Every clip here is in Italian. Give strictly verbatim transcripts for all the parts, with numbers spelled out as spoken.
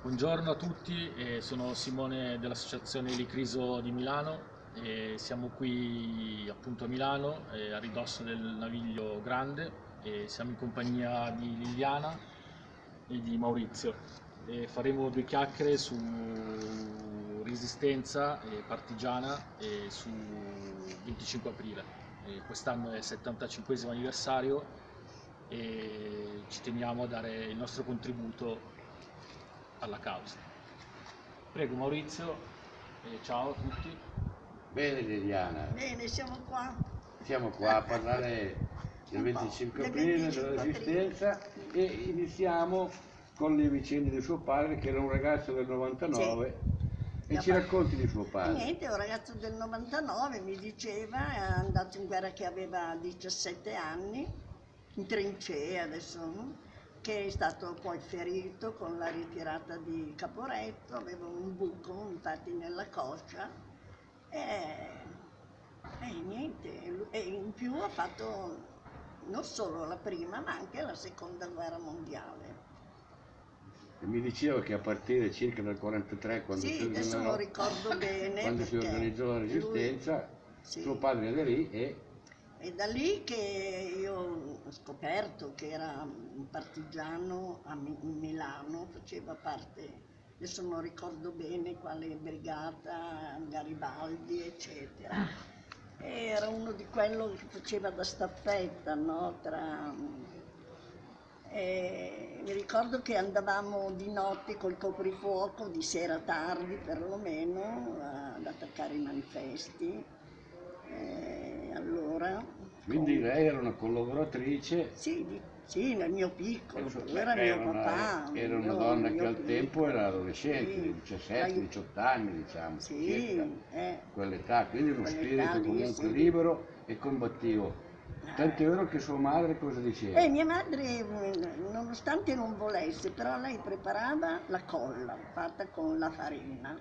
Buongiorno a tutti, eh, sono Simone dell'Associazione Licriso di Milano e siamo qui appunto a Milano, eh, a ridosso del Naviglio Grande, e siamo in compagnia di Liliana e di Maurizio e faremo due chiacchiere su Resistenza e Partigiana e su venticinque aprile. E quest'anno è il settantacinquesimo anniversario e ci teniamo a dare il nostro contributo alla causa. Prego Maurizio, e ciao a tutti. Bene Liliana, Bene, siamo qua. siamo qua a parlare del venticinque del aprile, venticinque della aprile. Resistenza, e iniziamo con le vicende di suo padre, che era un ragazzo del novantanove. Sì. E ci racconti di suo E padre. niente, un ragazzo del novantanove mi diceva, è andato in guerra che aveva diciassette anni, in trincea adesso, no? Che è stato poi ferito con la ritirata di Caporetto, aveva un buco infatti nella coscia e, e niente, e in più ha fatto non solo la prima ma anche la seconda guerra mondiale. E mi diceva che a partire circa dal quarantatré, quando, Sì, si, adesso organizzò, lo ricordo bene quando si perché organizzò la Resistenza, lui, sì. suo padre aderì e È da lì che io ho scoperto che era un partigiano a Mi- Milano, faceva parte, adesso non ricordo bene quale brigata, Garibaldi, eccetera. E era uno di quello che faceva da staffetta, no? Tra... E mi ricordo che andavamo di notte col coprifuoco, di sera tardi perlomeno, ad attaccare i manifesti. E allora, quindi con- lei era una collaboratrice. sì, di- sì, nel mio piccolo, Insomma, lui era beh, mio era una- papà. era una io- donna mio che al tempo piccolo. era adolescente, Sì, di diciassette l'ai- diciotto anni, diciamo, Sì, circa, eh. quell'età, quindi uno Quell'età spirito lì, comunque sì. libero e combattivo. Tant'è Eh. vero che sua madre cosa diceva? E mia madre, eh, nonostante non volesse, però lei preparava la colla fatta con la farina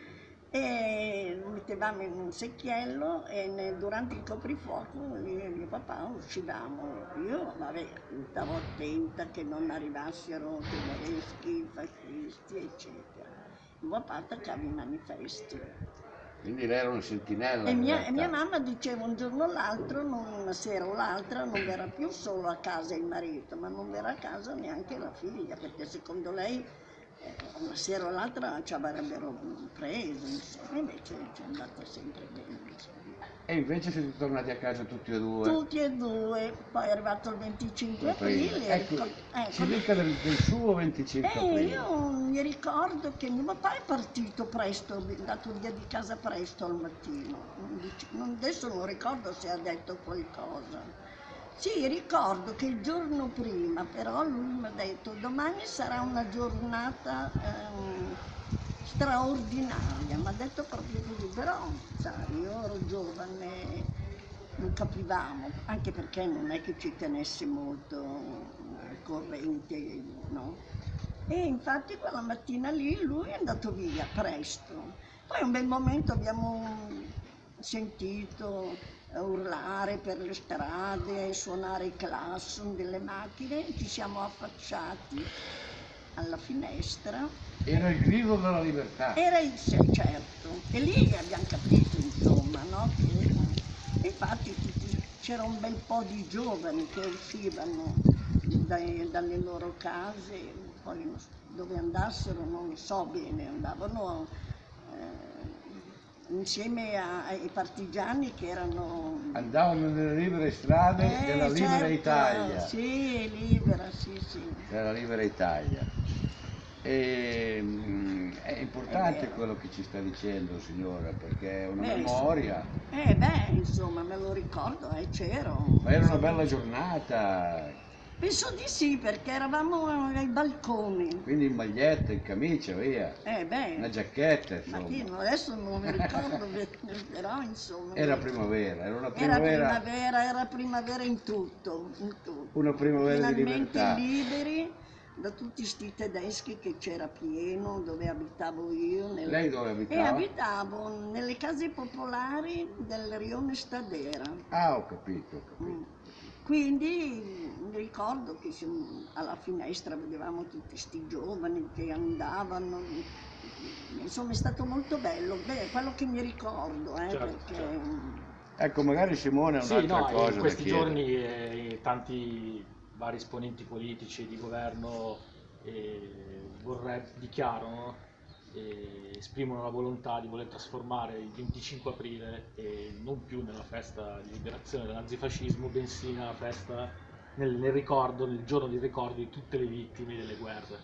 e lo mettevamo in un secchiello e ne- durante il coprifuoco io e mio papà uscivamo. Io, vabbè, stavo attenta che non arrivassero tedeschi, fascisti, eccetera. Mio papà attaccava i manifesti. Quindi lei era una sentinella E in mia, e mia realtà. mamma diceva un giorno o l'altro, non- una sera o l'altra, non verrà più solo a casa il marito, ma non verrà a casa neanche la figlia, perché secondo lei eh, una sera o l'altra ci avrebbero preso, insomma, invece ci è andata sempre bene. insomma. E invece siete tornati a casa tutti e due. Tutti e due, poi è arrivato il venticinque aprile. Ecco, ricor- ecco, ci dica del, del suo venticinque Eh, aprile. io mi ricordo che mio papà è partito presto, è andato via di casa presto al mattino. Non dice- non- adesso non ricordo se ha detto qualcosa. Sì, ricordo che il giorno prima, però, lui mi ha detto domani sarà una giornata ehm, straordinaria. Mi ha detto proprio così, però, sai, io ero giovane, non capivamo, anche perché non è che ci tenesse molto al corrente, no? E infatti quella mattina lì lui è andato via presto. Poi un bel momento abbiamo sentito eh, urlare per le strade, suonare i clacson delle macchine, ci siamo affacciati alla finestra. Era il grido della libertà. Era il sì, certo, e lì abbiamo capito, insomma, no? Che infatti tutti- c'era un bel po' di giovani che uscivano dai- dalle loro case, poi non so dove andassero non lo so bene, andavano eh, insieme a- ai partigiani che erano... Andavano nelle libere strade Eh, della libera certo, Italia. Sì, libera, sì, sì. Della libera Italia. E, mm, è importante vero. quello che ci sta dicendo, signora, perché è una Beh, memoria. Eh beh, insomma, me lo ricordo, eh, c'ero. Ma era una bella giornata, Penso di sì, perché eravamo ai balconi. quindi in maglietta, in camicia, via, Eh beh, una giacchetta, ma insomma. io adesso non mi ricordo, però insomma... Era primavera, era una Era primavera, primavera, era primavera in tutto, in tutto. una primavera di Finalmente libertà. liberi da tutti sti tedeschi che c'era pieno, dove abitavo io. nel- Lei dove E abitava? abitavo nelle case popolari del rione Stadera. Ah, ho capito, ho capito. Mm. quindi mi ricordo che siamo- alla finestra vedevamo tutti questi giovani che andavano, insomma è stato molto bello. Beh, è quello che mi ricordo, eh, Certo, perché... certo. Ecco, magari Simone ha Sì, un'altra no, cosa in questi da chiedere. giorni eh, tanti vari esponenti politici di governo eh, vorreb- dichiarano, eh, esprimono la volontà di voler trasformare il venticinque aprile eh, non più nella festa di liberazione dal nazifascismo, bensì nella festa, nel, nel ricordo, nel giorno di ricordo di tutte le vittime delle guerre.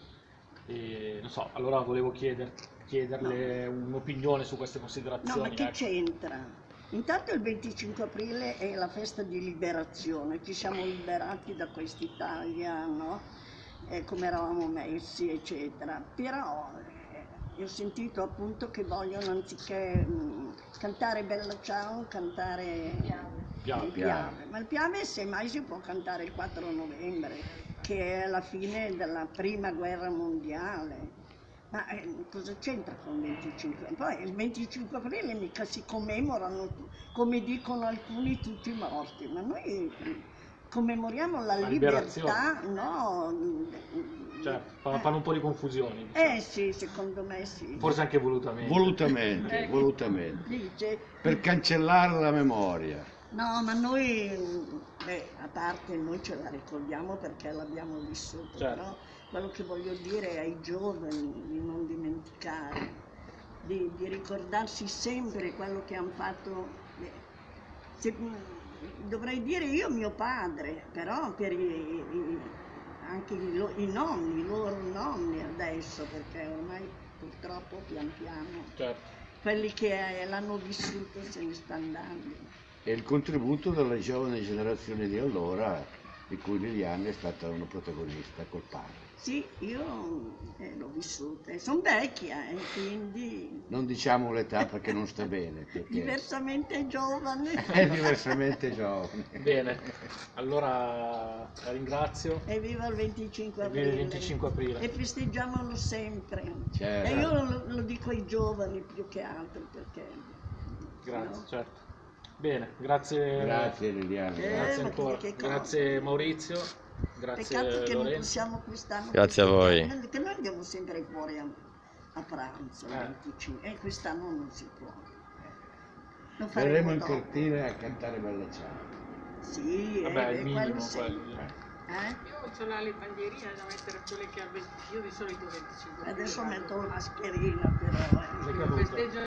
E, non so, allora volevo chieder- chiederle un'opinione su queste No, considerazioni. ma che ecco. c'entra? Intanto il venticinque aprile è la festa di liberazione, ci siamo liberati da quest'Italia, no? Eh, come eravamo messi, eccetera. Però eh, ho sentito appunto che vogliono, anziché mh, cantare Bella Ciao, cantare Piave. il Piave. Ma il Piave semmai si può cantare il quattro novembre, che è la fine della prima guerra mondiale. Ma eh, cosa c'entra con il venticinque? Poi il venticinque aprile mica si commemorano, come dicono alcuni, tutti i morti, ma noi commemoriamo la, La libertà, no? Cioè, fa- fanno un po' di confusione, diciamo. Eh sì, secondo me sì. Forse anche volutamente. Volutamente, Eh, volutamente. Dice, Per cancellare la memoria. no, ma noi, beh, a parte noi ce la ricordiamo perché l'abbiamo vissuto, Certo. però quello che voglio dire ai giovani di non dimenticare, di, di ricordarsi sempre quello che hanno fatto. eh, se- dovrei dire io mio padre, però per i, i- anche i, lo- i nonni, i loro nonni adesso, perché ormai purtroppo pian piano Certo. quelli che eh, l'hanno vissuto se ne stanno andando. E il contributo della giovane generazione di allora, di cui Liliana è stata una protagonista col padre. Sì, io eh, l'ho vissuta, sono vecchia e quindi Non diciamo l'età perché non sta bene, perché diversamente giovane. è diversamente giovane. Bene, allora la ringrazio. E viva il venticinque E viva aprile. il venticinque aprile. E festeggiamolo sempre. Certo. E io lo, lo dico ai giovani più che altro perché... Grazie, no? certo. Bene, grazie. Grazie Liliana. Eh, Grazie ma ancora. che cosa. Grazie Maurizio. Grazie Peccato che non Lorenzo. possiamo quest'anno... Grazie a voi. festeggiare, che noi andiamo sempre fuori a, a pranzo, il Eh. venticinque, e quest'anno non si può. Lo Verremo faremo in dopo. cortile a cantare Bella Ciao. Sì, Vabbè, eh, il beh, minimo quello sì. quello. Eh? Io ho là le bandierine da mettere quelle che ha venti, io di solito venticinque. Adesso metto la mascherina però. eh. Le cadute. Festeggio